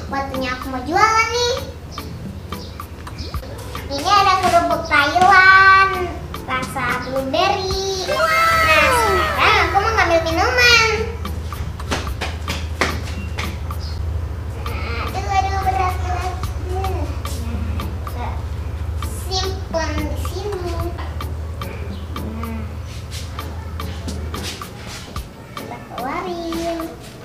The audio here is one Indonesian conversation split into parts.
waktunya aku mau jualan nih. Ini ada kerupuk Thailand rasa blueberry. Nah, sekarang aku mau ngambil minuman. Aduh, berat lagi. Nah, simpen di sini. Kita keluarin.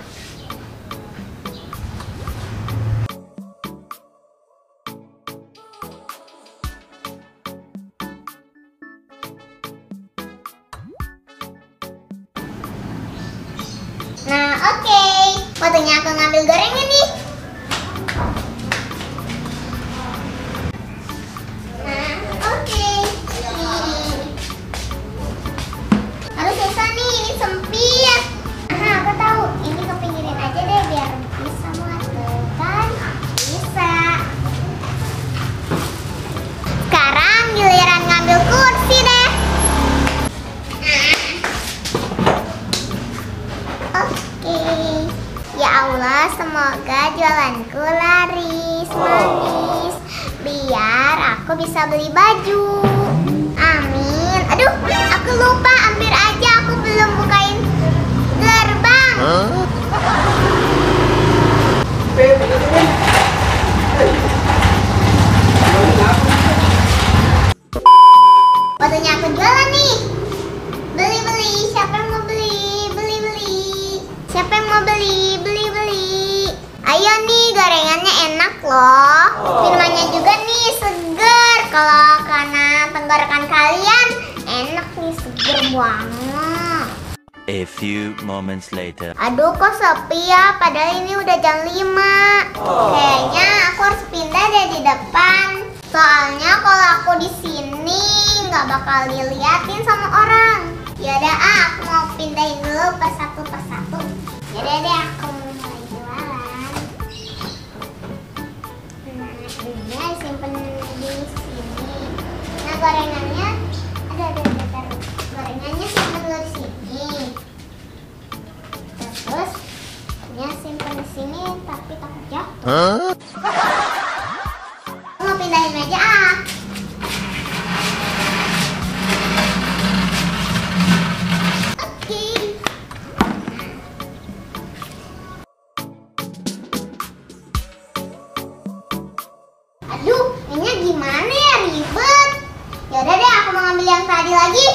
Nah, oke. Waktunya aku ngambil gorengan nih. Nah, oke. Harus susah nih, ini sempit. Nah, aku tahu. Ini kepinggirin aja deh biar bisa muat. Kan? Bisa. Sekarang giliran ngambil kursi deh. Oke, ya Allah, semoga jualanku laris manis biar aku bisa beli baju. Amin. Aduh, aku lupa, hampir aja aku belum bukain gerbang. Waktunya aku jualan nih. Beli-beli, siapa yang mau beli? Beli-beli. Siapa yang mau beli? Beli-beli. Ayo nih, gorengannya enak loh. Minumannya juga nih seger. Kalau karena tenggorokan kalian enak nih, seger banget. A few moments later. Aduh, kok sepi ya? Padahal ini udah jam 5. Kayaknya aku harus pindah deh di depan. Soalnya kalau aku di sini nggak bakal diliatin sama orang. Yaudah, aku mau pindahin dulu persatu. Yaudah deh, aku mulai jualan. Nah, ini simpen di sini. Nah, gorengannya ada taruh. Gorengannya simpen dulu di sini. Terus ini simpen di sini tapi takut jatuh. Mau pindahin aja ah. Aduh, ini gimana ya, ribet. Yaudah deh, aku mau ngambil yang tadi lagi.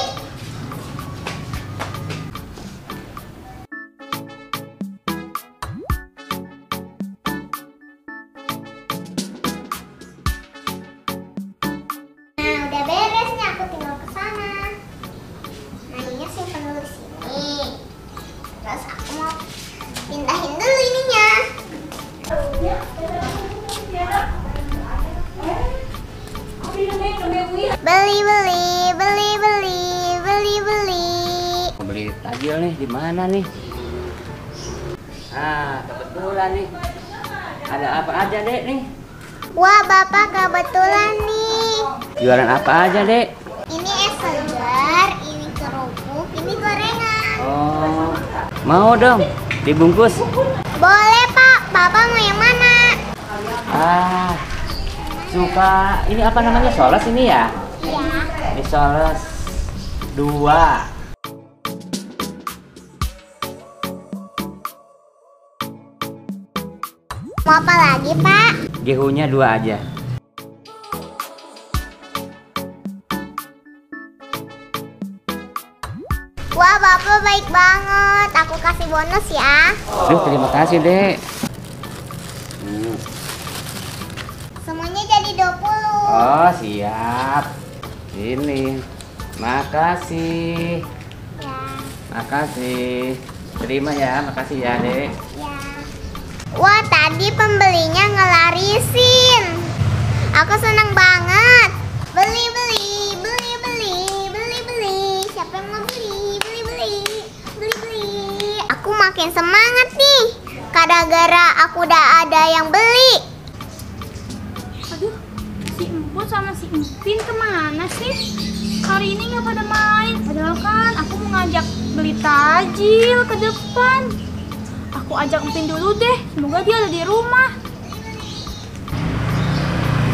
Nah, udah beres nih, aku tinggal ke sana. Nah, ini simpen dulu di sini. Terus aku mau pindahin dulu ininya. Beli tajil nih di mana nih? Ah, kebetulan nih. Ada apa aja, Dek nih? Wah, Bapak kebetulan nih. Jualan apa aja, Dek? Ini es segar, ini kerupuk, ini gorengan. Oh, mau dong dibungkus? Boleh, Pak. Bapak mau yang mana? Ah, suka ini apa namanya, soles ini ya? Iya. Ini soles 2. Mau apa lagi, Pak? Gehunya 2 aja. Wah, Bapak baik banget. Aku kasih bonus ya. Duh, terima kasih, Dek. Semuanya jadi 20. Oh, siap. Ini. Makasih. Ya, Makasih. Terima ya, makasih ya, Dek. ya. Wah, tadi pembelinya ngelarisin. Aku senang banget. Beli. Siapa yang mau beli? Aku makin semangat nih. Gara-gara aku udah ada yang beli. Aduh, si Emput sama si Empin kemana sih? Hari ini nggak pada main. Padahal kan aku mau ngajak beli tajil ke depan. Aku ajak Empin dulu deh. Semoga dia ada di rumah.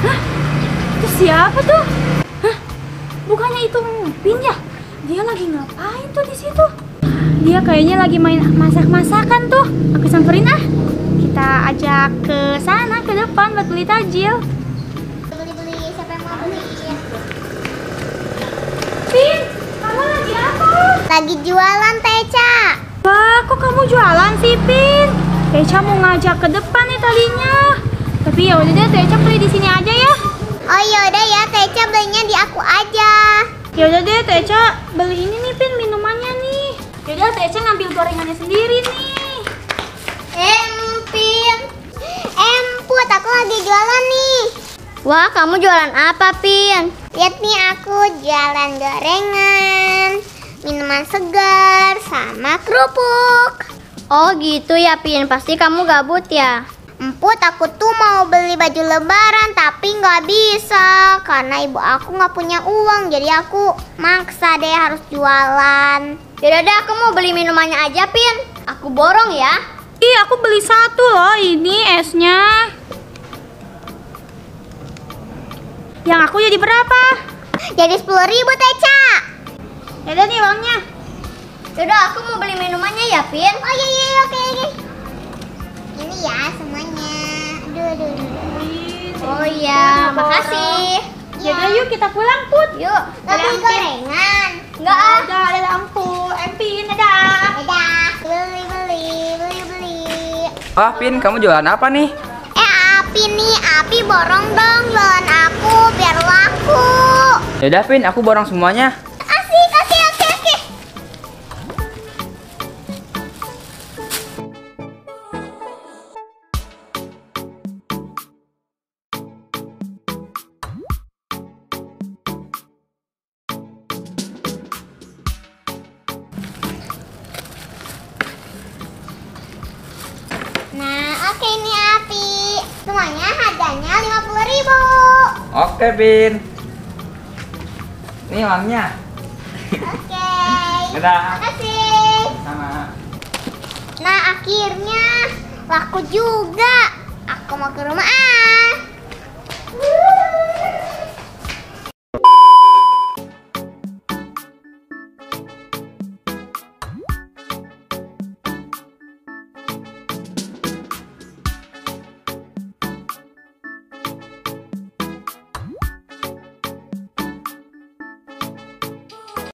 Hah? Itu siapa tuh? Hah? Bukannya itu Pin ya? Dia lagi ngapain tuh di situ? Dia kayaknya lagi main masak-masakan tuh. Aku samperin ah. Kita ajak ke sana ke depan buat beli tajil. Beli-beli, siapa yang mau beli? Pin, kamu lagi apa? Lagi jualan Teca. Wah, kok kamu jualan sih, Pin? Teca mau ngajak ke depan nih tadinya. Tapi ya udah deh, Teca beli di sini aja ya. Oh yaudah ya, Teca belinya di aku aja. Ya udah deh, Teca beli ini nih, Pin, minumannya nih. Ya udah, Teca ngambil gorengannya sendiri nih. Pin. Emput, aku lagi jualan nih. Wah, kamu jualan apa, Pin? Lihat nih, aku jualan gorengan, minuman segar, sama kerupuk. Oh gitu ya, Pin. Pasti kamu gabut ya? Emput, aku tuh mau beli baju lebaran tapi nggak bisa karena ibu aku nggak punya uang, jadi aku maksa deh harus jualan. Yaudah deh, aku mau beli minumannya aja, Pin. Aku borong ya. Ih, aku beli satu loh, ini esnya. Yang aku jadi berapa? Jadi 10.000, Teca. Yaudah nih uangnya. Yaudah, aku mau beli minumannya ya, Pin. Oh iya, oke. Ini ya semuanya. Aduh. Oh iya, makasih. Yaudah yuk kita pulang, Put. Yuk, tapi Dadah, gorengan. Enggak ah. Dadah ampun, Pin, dadah. Dadah. Beli. Ah, Pin, kamu jualan apa nih? Api nih, Api borong dong jualan aku biar laku. Yaudah, Pin, aku borong semuanya. Asik. Nah, oke ini Api. Semuanya harganya 50.000. Oke, Pin. Ini uangnya. Oke. Dadah. Makasih. Sama. Nah, akhirnya laku juga. Aku mau ke rumah